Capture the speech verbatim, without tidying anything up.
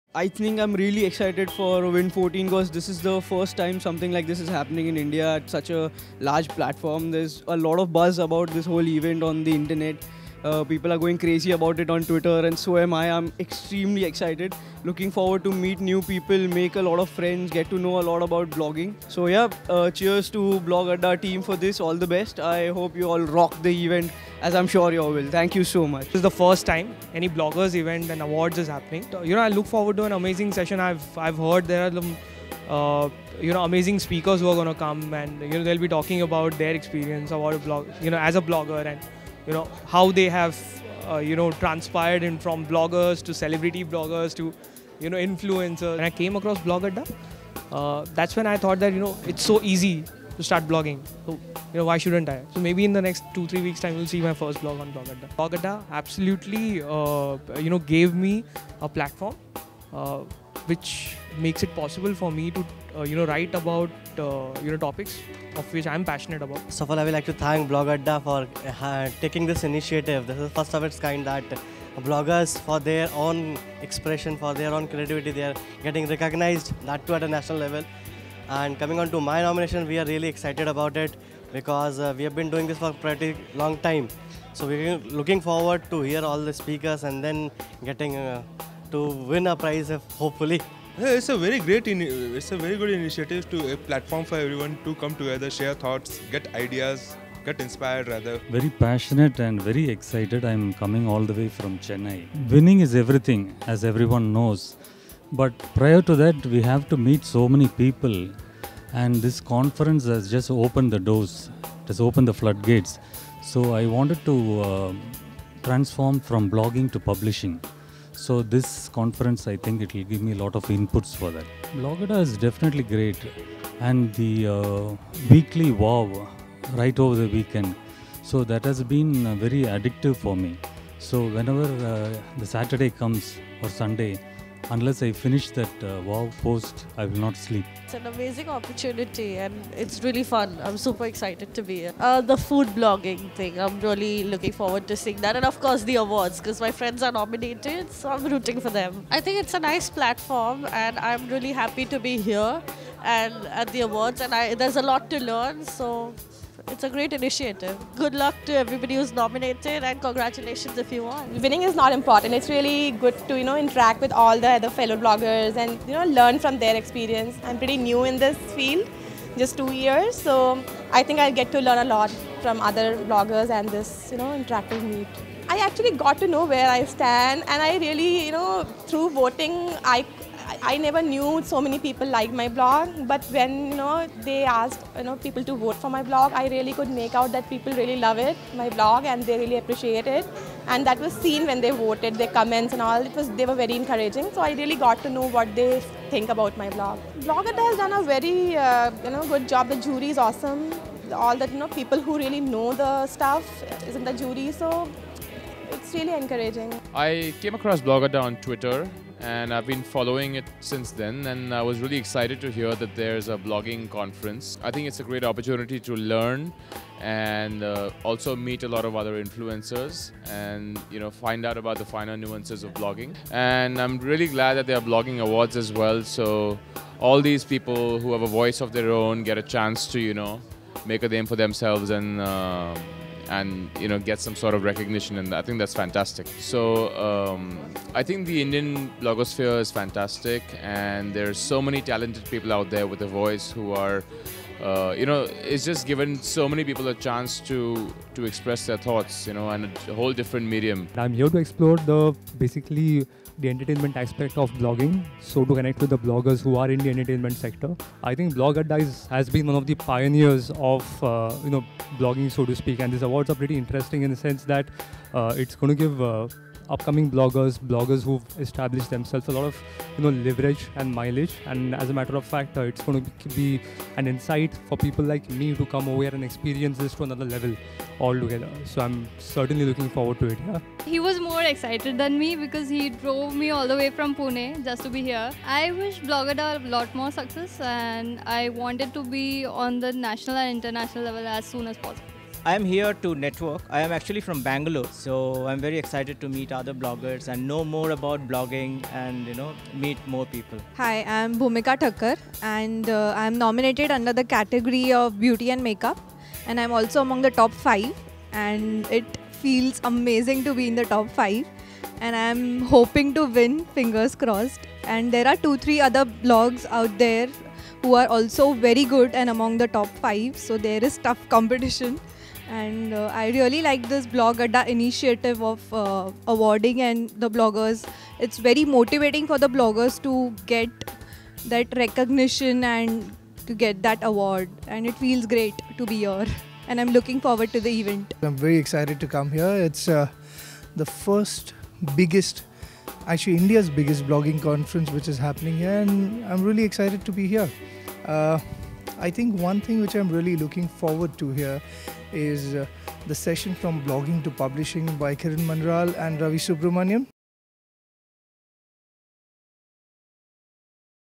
I think I'm really excited for Win fourteen because this is the first time something like this is happening in India at such a large platform. There's a lot of buzz about this whole event on the internet. Uh, people are going crazy about it on Twitter, and so am I. I'm extremely excited. Looking forward to meet new people, make a lot of friends, get to know a lot about blogging. So yeah, uh, cheers to Blog Adda team for this. All the best. I hope you all rock the event, as I'm sure you all will. Thank you so much. This is the first time any bloggers event and awards is happening. So, you know, I look forward to an amazing session. I've I've heard there are some, uh, you know, amazing speakers who are going to come, and you know they'll be talking about their experience about a blog, you know, as a blogger, and you know how they have, uh, you know, transpired in from bloggers to celebrity bloggers to, you know, influencers. When I came across Blog Adda, uh, that's when I thought that you know it's so easy to start blogging. So, you know, why shouldn't I? So maybe in the next two, three weeks time, you'll see my first blog on Blog Adda. Blog Adda absolutely, uh, you know, gave me a platform uh, which makes it possible for me to, uh, you know, write about, uh, you know, topics of which I'm passionate about. First of all, I would like to thank Blog Adda for uh, taking this initiative. This is first of its kind that bloggers, for their own expression, for their own creativity, they are getting recognized, that too at a national level. And coming on to my nomination, we are really excited about it because uh, we have been doing this for a pretty long time. So we're looking forward to hear all the speakers and then getting uh, to win a prize, if hopefully. Yeah, it's a very great, in, it's a very good initiative to a platform for everyone to come together, share thoughts, get ideas, get inspired rather. Very passionate and very excited. I'm coming all the way from Chennai. Winning is everything, as everyone knows. But prior to that, we have to meet so many people, and this conference has just opened the doors, it has opened the floodgates. So I wanted to uh, transform from blogging to publishing. So this conference, I think it will give me a lot of inputs for that. Blog Adda is definitely great, and the uh, weekly wow right over the weekend. So that has been uh, very addictive for me. So whenever uh, the Saturday comes or Sunday, unless I finish that uh, wow post, I will not sleep. It's an amazing opportunity and it's really fun. I'm super excited to be here. Uh, the food blogging thing, I'm really looking forward to seeing that. And of course the awards, because my friends are nominated, so I'm rooting for them. I think it's a nice platform and I'm really happy to be here and at the awards, and I, there's a lot to learn, so it's a great initiative. Good luck to everybody who's nominated and congratulations if you won. Winning is not important. It's really good to, you know, interact with all the other fellow bloggers and, you know, learn from their experience. I'm pretty new in this field, just two years, so I think I'll get to learn a lot from other bloggers and this, you know, interactive meet. I actually got to know where I stand, and I really, you know, through voting, I I never knew so many people liked my blog, but when, you know, they asked, you know, people to vote for my blog, I really could make out that people really love it, my blog, and they really appreciate it. And that was seen when they voted, their comments and all. It was, they were very encouraging. So I really got to know what they think about my blog. Blog Adda has done a very, uh, you know, good job. The jury is awesome. All that, you know, people who really know the stuff is in the jury. So it's really encouraging. I came across Blog Adda on Twitter, and I've been following it since then, and I was really excited to hear that there's a blogging conference. I think it's a great opportunity to learn and uh, also meet a lot of other influencers and, you know, find out about the finer nuances of blogging. And I'm really glad that there are blogging awards as well, so all these people who have a voice of their own get a chance to, you know, make a name for themselves and uh, and you know, get some sort of recognition, and I think that's fantastic. So um, I think the Indian blogosphere is fantastic, and there's so many talented people out there with a voice who are, uh, you know, it's just given so many people a chance to to express their thoughts, you know, and a whole different medium. I'm here to explore the basically the entertainment aspect of blogging, so to connect with the bloggers who are in the entertainment sector. I think Blog Adda has been one of the pioneers of uh, you know, blogging, so to speak, and these awards are pretty interesting in the sense that uh, it's going to give uh, upcoming bloggers, bloggers who've established themselves a lot of, you know, leverage and mileage, and as a matter of fact, uh, it's going to be an insight for people like me to come over here and experience this to another level altogether. So I'm certainly looking forward to it. Yeah. He was more excited than me because he drove me all the way from Pune just to be here. I wish Blog Adda a lot more success, and I wanted to be on the national and international level as soon as possible. I am here to network. I am actually from Bangalore, so I'm very excited to meet other bloggers and know more about blogging and you know meet more people. Hi, I'm Bhumika Thakkar and uh, I'm nominated under the category of beauty and makeup, and I'm also among the top five, and it feels amazing to be in the top five, and I'm hoping to win, fingers crossed. And there are two three other blogs out there who are also very good and among the top five, so there is tough competition. And uh, I really like this Blog Adda initiative of uh, awarding and the bloggers. It's very motivating for the bloggers to get that recognition and to get that award, and it feels great to be here, and I'm looking forward to the event. I'm very excited to come here. It's uh, the first biggest, actually India's biggest blogging conference which is happening here, and I'm really excited to be here. Uh, I think one thing which I'm really looking forward to here is uh, the session from blogging to publishing by Kiran Mandral and Ravi Subramanian.